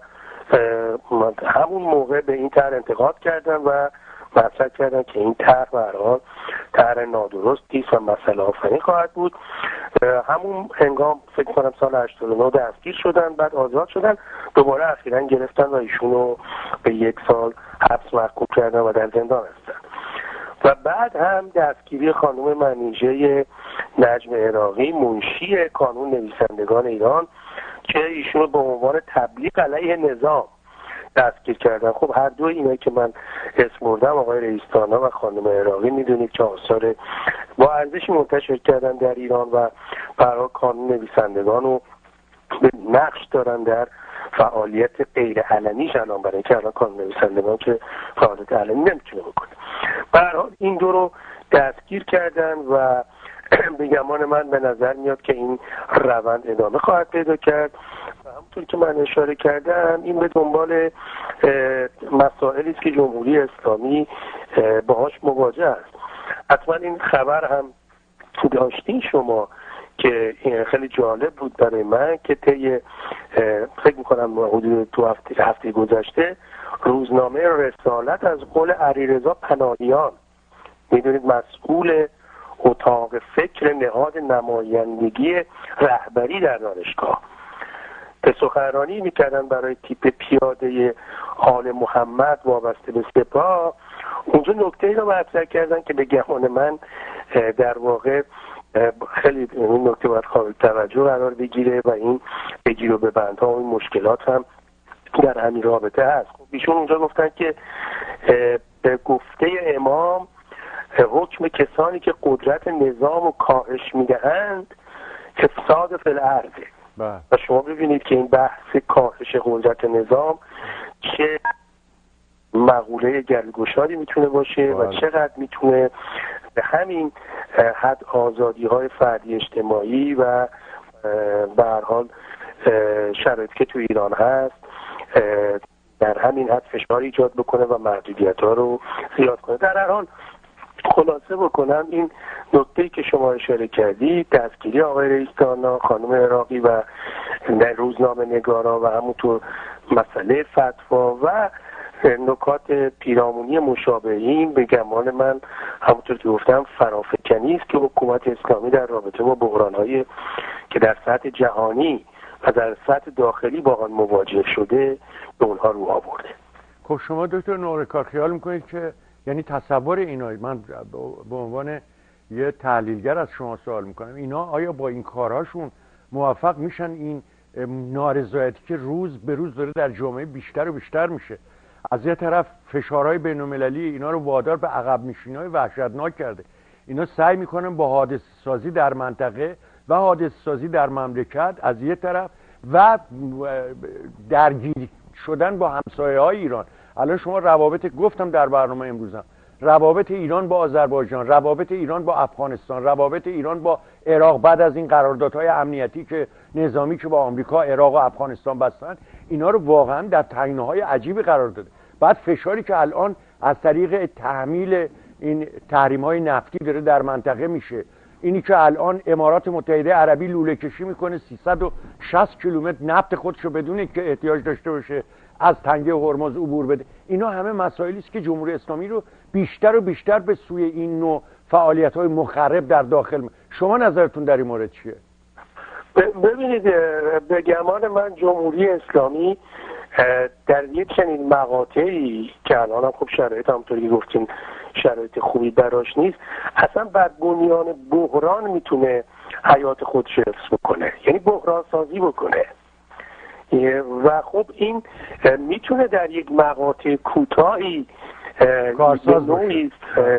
همون موقع به این طرح انتقاد کردن و مطرح کردن که این طرح به هر حال طرح نادرستی است و مسئله آفرین خواهد بود. همون هنگام فکر کنم سال هشتاد و نه دستگیر شدن، بعد آزاد شدن، دوباره اخیراً گرفتن و ایشونو به یک سال حبس محکوم کردن و در زندان هستن. و بعد هم دستگیری خانم منیژه نجم عراقی، منشی کانون نویسندگان ایران، که ایشونو به عنوان تبلیغ علیه نظام دستگیر کردن. خب هر دو اینایی که من اسم بردم، آقای رئیستانا و خانم عراقی، میدونید که آثار با ارزشی منتشر کردن در ایران و برای کانون نویسندگان رو به نقش دارن در فعالیت غیر علنیش الان، برای که الان کانون نویسندگان که فعالیت علنی نمیتونه بکنه. به هر حال این دو رو دستگیر کردن و به گمان من به نظر میاد که این روند ادامه خواهد پیدا کرد و همونطور که من اشاره کردم این به دنبال مسائلی است که جمهوری اسلامی باهاش مواجه است. حتما این خبر هم داشتین شما که خیلی جالب بود برای من که طی فکر میکنم حدود دو هفته هفته گذشته روزنامه رسالت از قول علیرضا پناهیان، میدونید مسئول اتاق فکر نهاد نمایندگی رهبری در دانشگاه، که سخنرانی میکردن برای تیپ پیاده آل محمد وابسته به سپاه. اونجا نکته ای رو مطرح کردن که به گمان من در واقع خیلی این نکته باید قابل توجه قرار بگیره و این بگیر و ببندها و این مشکلات هم در همین رابطه هست. خب ایشون اونجا گفتن که به گفته امام حکم کسانی که قدرت نظام و کاهش میدهند افساد فی الارض. و شما ببینید که این بحث کاهش قدرت نظام چه مقوله گلگشاری میتونه باشه و چقدر میتونه به همین حد آزادی های فردی اجتماعی و به هر حال شرایطی که تو ایران هست در همین حد فشار ایجاد بکنه و محدودیت ها رو زیاد کنه. در هر حال خلاصه بکنم این نکته‌ای که شما اشاره کردید، دستگیری آقای رئیس دانا، خانم عراقی و در روزنامه نگارا و همونطور مسئله فتوا و نکات پیرامونی مشابهین، به گمان من همونطور که گفتم فرافکنی است که حکومت اسلامی در رابطه با بحران‌هایی که در سطح جهانی و در سطح داخلی با آن مواجه شده به اونها رو آورده. خب شما دکتر نورکار خیال میکنید که یعنی تصور اینا، من به عنوان یه تحلیلگر از شما سوال میکنم، اینا آیا با این کارهاشون موفق میشن این نارضایتی که روز به روز داره در جامعه بیشتر و بیشتر میشه، از یه طرف فشارهای بین‌المللی اینا رو وادار به عقب نشینی‌های وحشتناک کرده، اینا سعی میکنن با حادثه سازی در منطقه و حادثه سازی در مملکت از یه طرف و درگیر شدن با همسایه‌های ایران. الان شما روابط، گفتم در برنامه امروزم، روابط ایران با آذربایجان، روابط ایران با افغانستان، روابط ایران با عراق بعد از این قراردادهای امنیتی که نظامی که با آمریکا عراق و افغانستان بستن، اینا رو واقعا در تنگناهای عجیبی قرار داده. بعد فشاری که الان از طریق تحمیل این تحریم‌های نفتی داره در منطقه میشه، اینی که الان امارات متحده عربی لوله کشی میکنه سیصد و شصت کیلومتر نفت خودشو بدون که احتیاج داشته باشه از تنگه هرمز عبور بده، اینا همه مسائلی است که جمهوری اسلامی رو بیشتر و بیشتر به سوی این نوع فعالیت‌های مخرب در داخل. شما نظرتون در این مورد چیه؟ ببینید، به گمان من جمهوری اسلامی در یک چنین مقاطعی که الان هم خب شرایط همونطوری گفتین شرایط خوبی براش نیست، اصلا بر بنیان بحران میتونه حیات خودش حفظ بکنه، یعنی بحران سازی بکنه و خب این میتونه در یک مقاطع کوتاهی کارساز نوعی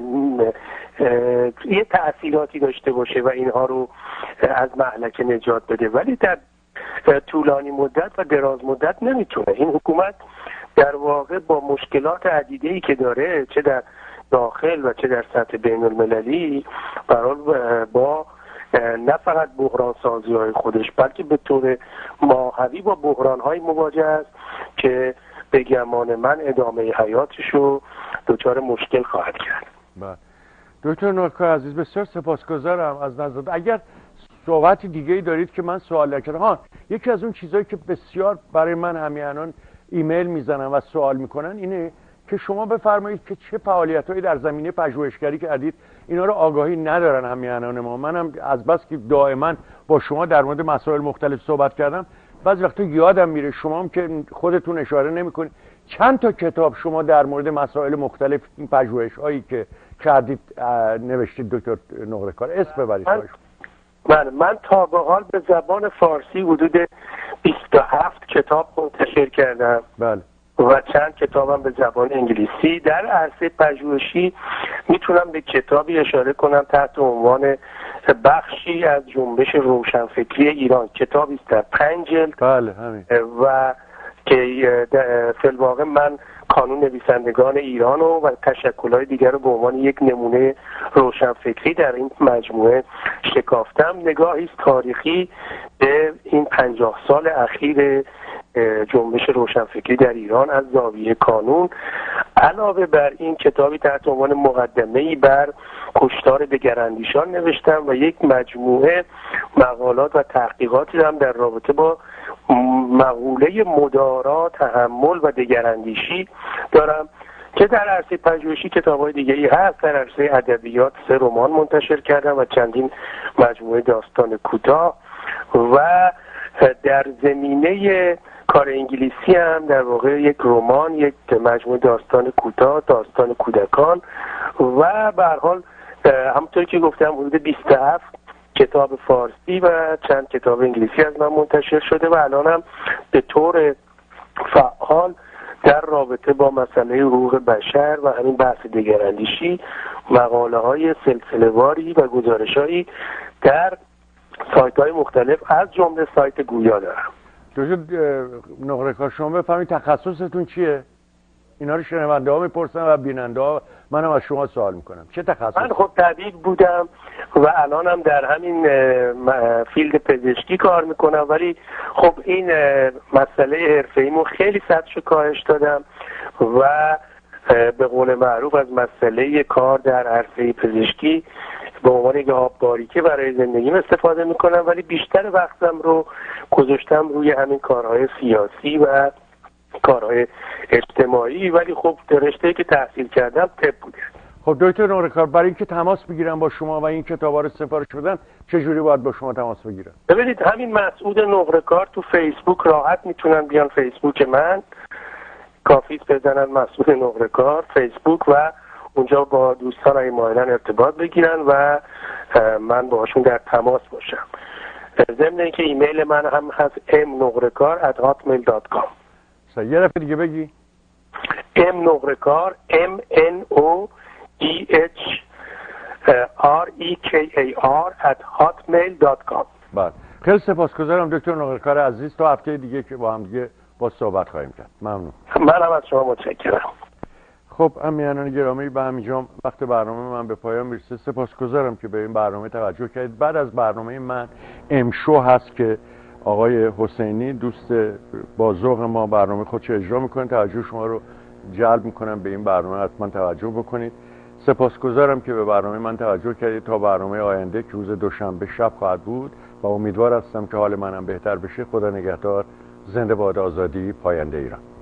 یه تأثیراتی داشته باشه و اینها رو از مهلکه نجات بده، ولی در طولانی مدت و دراز مدت نمیتونه. این حکومت در واقع با مشکلات عدیده‌ای که داره، چه در داخل و چه در سطح بین المللی، برای با نه فقط بحران سازی های خودش بلکه به طور ماهوی با بحران های مواجه است که به گمان من ادامه حیاتشو دچار مشکل خواهد کرد. بله دکتر نورکار عزیز، بسیار سپاسگزارم از نظرت. اگر صحبتی دیگه‌ای دارید که من سوال نکردم، ها یکی از اون چیزایی که بسیار برای من همیانان ایمیل میزنن و سوال میکنن اینه که شما بفرمایید که چه فعالیتایی در زمینه پژوهشگری کردید. اینا رو آگاهی ندارن همیهنان ما. منم از بس که دائما با شما در مورد مسائل مختلف صحبت کردم بعضی وقتا یادم میره، شما هم که خودتون اشاره نمیکنید. چند تا کتاب شما در مورد مسائل مختلف این پژوهش‌هایی که کردید نوشتید دکتر نورکار؟ اسم ببرید. من من, من تا به حال به زبان فارسی حدود بیست و هفت کتاب منتشر کردم. بله. و چند کتابم به زبان انگلیسی. در عرصه پژوهشی میتونم به کتابی اشاره کنم تحت عنوان بخشی از جنبش روشنفکری ایران، کتابی است در پنج جلد. بله همین. و که فی الواقع من کانون نویسندگان ایران و, و تشکل‌های دیگر رو به عنوان یک نمونه روشنفکری در این مجموعه شکافتم. نگاهی تاریخی به این پنجاه سال اخیر جنبش روشنفکری در ایران از زاویه کانون. علاوه بر این کتابی تحت عنوان مقدمه‌ای بر کشتار دگراندیشان نوشتم و یک مجموعه مقالات و تحقیقاتی هم در رابطه با مقوله مدارا، تحمل و دگراندیشی دارم که در عرصه پژوهشی کتاب‌های دیگه‌ای هست. در عرصه ادبیات سه رمان منتشر کردم و چندین مجموعه داستان کوتاه و در زمینه کار انگلیسی هم در واقع یک رمان، یک مجموعه داستان کوتاه، داستان کودکان و به هر حال همونطوری که گفتم حدود بیست و هفت کتاب فارسی و چند کتاب انگلیسی از من منتشر شده و الانم به طور فعال در رابطه با مسئله حقوق بشر و همین بحث دگراندیشی مقاله های سلسله واری و گزارش هایی در سایت های مختلف از جمله سایت گویا دارم. دکتر نقره‌کار، شما بفهمید تخصصتون چیه؟ اینا رو شنونده ها میپرسن و بیننده ها، منم از شما سوال میکنم چه تخصصی؟ من خب طبیب بودم و الانم در همین فیلد پزشکی کار میکنم، ولی خب این مسئله حرفه‌ایمو خیلی سطحش کاهش دادم و به قول معروف از مسئله کار در عرصه پزشکی به عنوان یک آب باریکه برای زندگیم استفاده میکنم، ولی بیشتر وقتم رو گذاشتم روی همین کارهای سیاسی و کارهای اجتماعی، ولی خب رشته‌ای که تحصیل کردم طب بوده. خب دکتر نقره‌کار، برای اینکه تماس بگیرم با شما و این کتابا رو سفارش بدن چه جوری باید با شما تماس بگیرم؟ ببینید همین مسعود نقره‌کار تو فیسبوک راحت میتونن بیان فیسبوک من، کافیست بزنن مسعود نقره‌کار فیسبوک و اونجا با دوستان های مایلن ارتباط بگیرن و من باهاشون در تماس باشم. ضمن اینکه ایمیل من هم هست ام نقره‌کار ات هاتمیل دات کام. یه دفعه دیگه بگی. ام نقره‌کار ام ان او ای اچ آر ای کی ای آر ات هاتمیل دات کام. بله، خیلی سپاسگزارم دکتر نقره‌کار عزیز. تا هفته دیگه که با هم دیگه با صحبت خواهیم کرد. ممنون. منم از شما متشکرم. خب امیانان گرامی، به همینجا وقت برنامه من به پایان میرسه. سپاسگزارم که به این برنامه توجه کردید. بعد از برنامه من امشو هست که آقای حسینی دوست با ذوق ما برنامه خودش اجرا میکنه. توجه شما رو جلب میکنم به این برنامه، حتما توجه بکنید. سپاسگزارم که به برنامه من توجه کردید. تا برنامه آینده که روز دوشنبه شب خواهد بود و امیدوار هستم که حال منم بهتر بشه. خدا نگهدار. زنده باد آزادی، پاینده ایران.